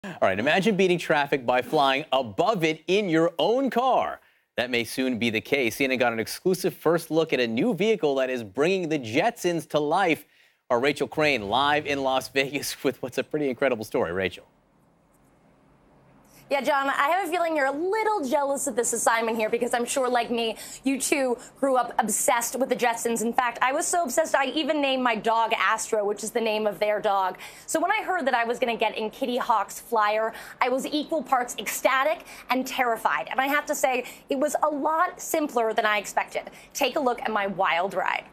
All right, imagine beating traffic by flying above it in your own car. That may soon be the case. CNN got an exclusive first look at a new vehicle that is bringing the Jetsons to life. Our Rachel Crane live in Las Vegas with what's a pretty incredible story. Rachel. Yeah, John, I have a feeling you're a little jealous of this assignment here because I'm sure, like me, you too grew up obsessed with the Jetsons. In fact, I was so obsessed I even named my dog Astro, which is the name of their dog. So when I heard that I was going to get in Kitty Hawk's flyer, I was equal parts ecstatic and terrified. And I have to say, it was a lot simpler than I expected. Take a look at my wild ride.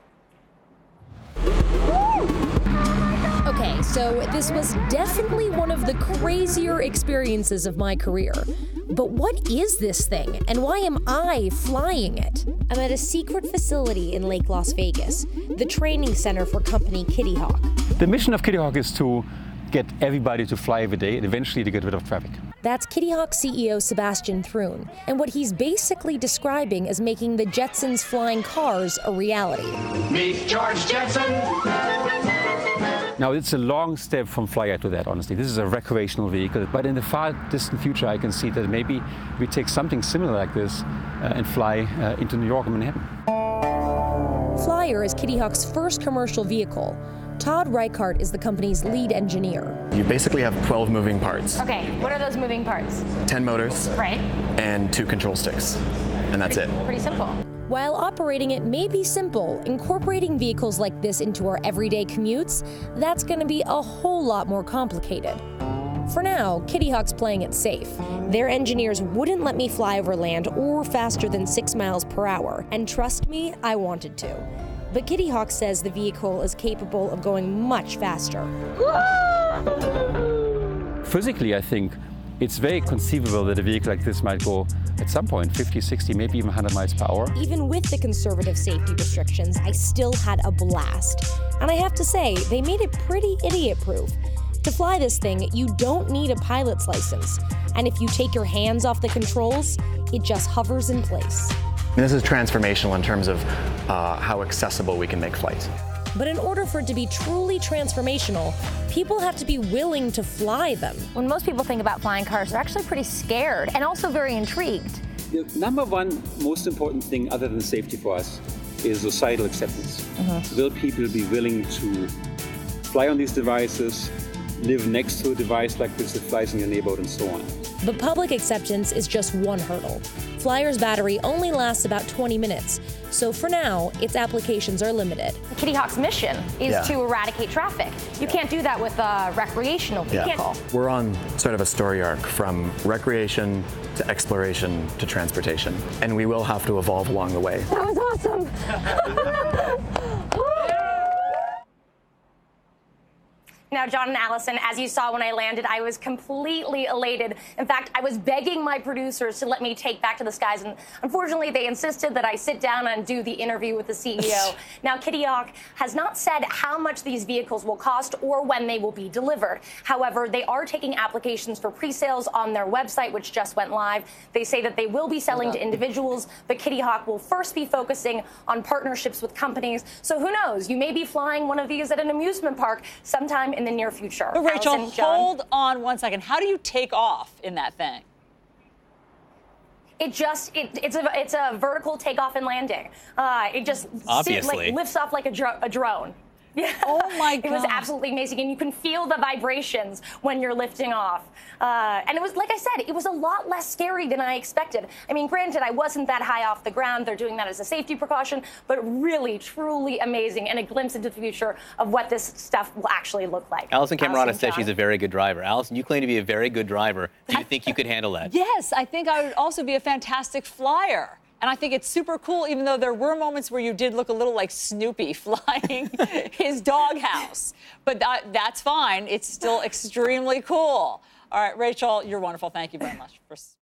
Okay, so this was definitely one of the crazier experiences of my career. But what is this thing, and why am I flying it? I'm at a secret facility in Lake Las Vegas, the training center for company Kitty Hawk. The mission of Kitty Hawk is to get everybody to fly every day and eventually to get rid of traffic. That's Kitty Hawk CEO Sebastian Thrun, and what he's basically describing as making the Jetsons' flying cars a reality. Meet George Jetson! Now, it's a long step from flyer to that, honestly. This is a recreational vehicle, but in the far distant future, I can see that maybe we take something similar like this and fly into New York and Manhattan. Flyer is Kitty Hawk's first commercial vehicle. Todd Reichart is the company's lead engineer. You basically have 12 moving parts. Okay, what are those moving parts? 10 motors. Right. And 2 control sticks. And that's it. Pretty simple. While operating it may be simple, incorporating vehicles like this into our everyday commutes, that's going to be a whole lot more complicated. For now, Kitty Hawk's playing it safe. Their engineers wouldn't let me fly over land or faster than 6 miles per hour, and trust me, I wanted to. But Kitty Hawk says the vehicle is capable of going much faster. Physically, I think it's very conceivable that a vehicle like this might go at some point 50, 60, maybe even 100 miles per hour. Even with the conservative safety restrictions, I still had a blast. And I have to say, they made it pretty idiot-proof. To fly this thing, you don't need a pilot's license. And if you take your hands off the controls, it just hovers in place. And this is transformational in terms of how accessible we can make flight. But in order for it to be truly transformational, people have to be willing to fly them. When most people think about flying cars, they're actually pretty scared and also very intrigued. The number one most important thing other than safety for us is societal acceptance. Will people be willing to fly on these devices, live next to a device like this that flies in your neighborhood and so on? But public acceptance is just one hurdle. Flyer's battery only lasts about 20 minutes, so for now, its applications are limited. Kitty Hawk's mission is to eradicate traffic. You can't do that with a recreational vehicle. We're on sort of a story arc from recreation to exploration to transportation, and we will have to evolve along the way. That was awesome! Now, John and Allison, as you saw when I landed, I was completely elated. In fact, I was begging my producers to let me take back to the skies, and unfortunately, they insisted that I sit down and do the interview with the CEO. Now, Kitty Hawk has not said how much these vehicles will cost or when they will be delivered. However, they are taking applications for pre-sales on their website, which just went live. They say that they will be selling to individuals, but Kitty Hawk will first be focusing on partnerships with companies. So who knows? You may be flying one of these at an amusement park sometime in the near future. But Rachel, Allison, hold on one second. How do you take off in that thing? It's a vertical takeoff and landing. It just lifts off like a drone. Yeah. Oh my God. It was absolutely amazing, and you can feel the vibrations when you're lifting off. And it was, like I said, it was a lot less scary than I expected. I mean, granted, I wasn't that high off the ground. They're doing that as a safety precaution, but really, truly amazing, and a glimpse into the future of what this stuff will actually look like. Allison Camerata says she's a very good driver. Allison, you claim to be a very good driver. Do you think you could handle that? Yes, I think I would also be a fantastic flyer. And I think it's super cool, even though there were moments where you did look a little like Snoopy flying his doghouse. But that's fine. It's still extremely cool. All right, Rachel, you're wonderful. Thank you very much for